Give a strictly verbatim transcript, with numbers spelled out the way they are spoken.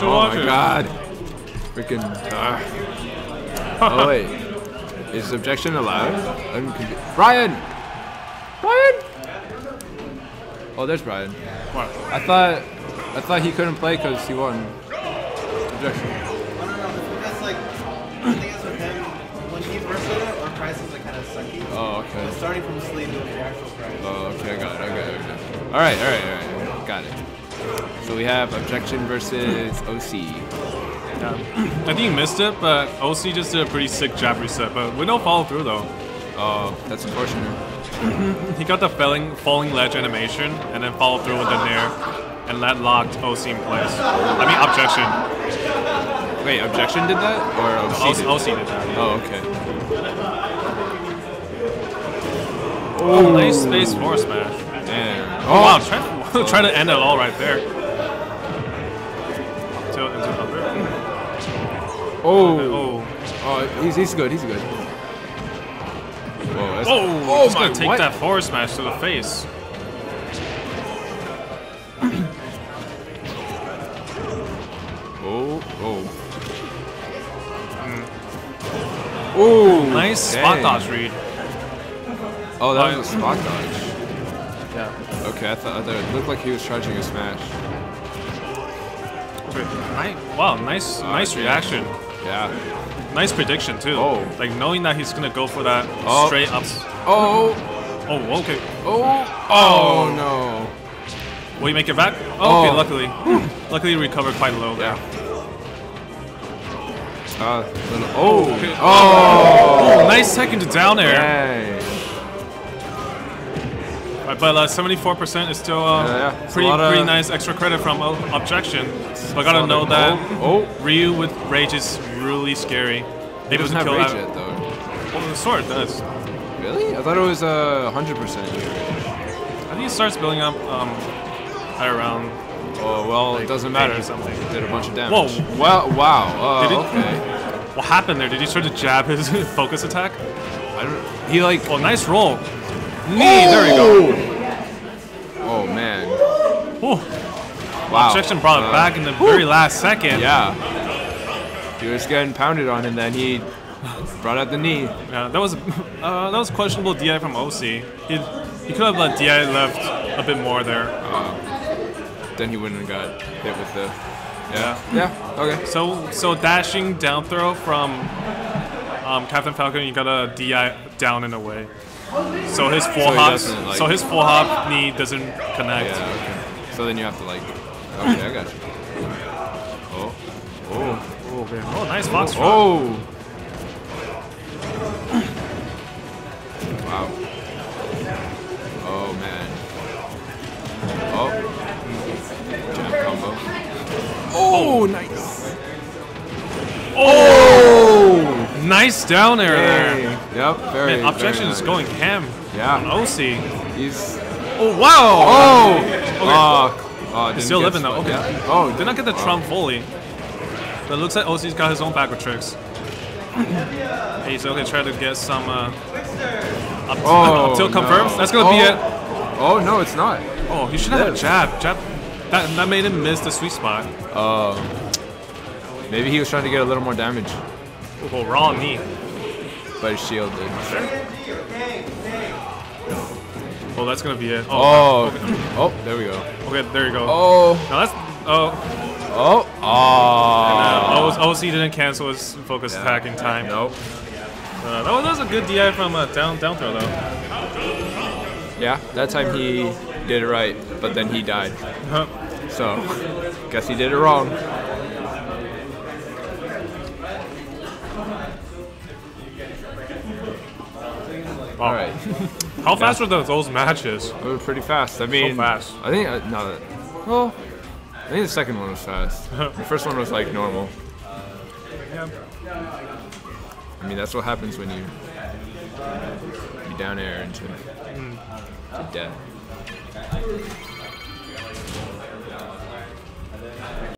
watch it, oh watch my it. god. Freaking. Uh. Oh, wait. Is objection allowed? I'm confu- Brian! Brian! Oh, there's Brian. What? I thought I thought he couldn't play because he won. Objection. I don't know. That's like, I think it's with him. When he first did it, our prices like kind of sucky. Oh, okay. But starting from sleeve to the actual price. Oh, okay, I got it, I got it, I got it. Alright, alright, alright. Got it. So we have objection versus O C. Yeah. I think he missed it, but O C just did a pretty sick jab reset, but with no follow through though. Oh, that's unfortunate. He got the falling, falling ledge animation and then followed through with the nair, and that locked O C in place. I mean, objection. Wait, objection did that? Or O C O C, did? O C did that. Oh, okay. Oh, nice space forward smash. Damn. Oh, wow, try, try to end it all right there. Tilt into upper. Oh. Oh. Oh, he's, he's good, he's good. Whoa, that's, Oh, oh he's my, gonna take what? that forward smash to the face. Oh, oh. Oh, Nice spot dang. dodge read. Oh, that Oh, was a spot dodge. Yeah. Okay, I thought, I thought it looked like he was charging a smash. Okay. Nice. Wow, nice, Oh, nice damn. reaction. Yeah. Nice prediction too. Oh. Like knowing that he's gonna go for that Oh. straight up. Oh, Oh, okay. oh, oh no. Will he make it back? Oh, okay, Oh. luckily. Luckily he recovered quite low there. Yeah. Uh, then, oh, Okay. oh, Oh, nice second to down air. dang. Right, but uh, seventy-four percent is still uh, Yeah, yeah. It's a pretty lot of- pretty nice extra credit from uh, objection. But gotta know that Oh, Ryu with rage is really scary. he Maybe doesn't have kill rage that. yet though. Oh, the sword does. Really? I thought it was uh, one hundred percent rage. I think it starts building up um, at around. Oh, well, Like it doesn't matter. eighty something. It did a bunch of damage. Whoa. Wow, wow. Uh, Did it- okay. What happened there? Did he start to jab his focus attack? I don't, he like, Oh, nice roll. Knee, there we go. oh man. Ooh. Wow. Objection brought it Uh, back in the very last second. Yeah. He was getting pounded on and then he brought out the knee. Yeah, that was uh, that was questionable D I from O C. He he could have let D I left a bit more there. Then he wouldn't have got hit with the, Yeah. yeah, okay. So so dashing down throw from um, Captain Falcon, you got a D I down and away. So his full So he hops, doesn't, like- so his full hop knee doesn't connect. Yeah, okay. So then you have to like, okay, I got you. Oh, oh, Oh, okay. Oh, nice fox drop. oh. Wow. Oh man. Oh. Jab combo. Oh, nice. Oh, nice down air there. Yep, very. Man, objection very is nice. going ham Yeah. on O C. He's. Oh wow! Oh. Okay. Oh. Oh, didn't He's still get living though. split. Okay. Yeah. Oh, Did not get the wow. trump fully. But it looks like O C's got his own backward tricks. He's okay. Try to get some uh, up, Oh, up tilt no. confirms. That's gonna be Oh. it. Oh no, it's not. Oh, he should have a Live. jab. Jab. That that made him miss the sweet spot. Oh. Maybe he was trying to get a little more damage, Oh, raw knee. but his shield did. Oh, that's gonna be it. Oh. Okay. Oh, there we go. Okay, there you go. Oh. Now that's oh. Oh. Oh. Uh, O C didn't cancel his focus attack in time. Nope. Uh, that, was, that was a good D I from uh, down down throw though. Yeah, that time he did it right, but then he died. Huh. So, guess he did it wrong. Wow. All right. How fast were those, those matches? It was pretty fast. I mean, fast. I think uh, no, that- well, I think the second one was fast. The first one was like normal. I mean, that's what happens when you you down air into, to death.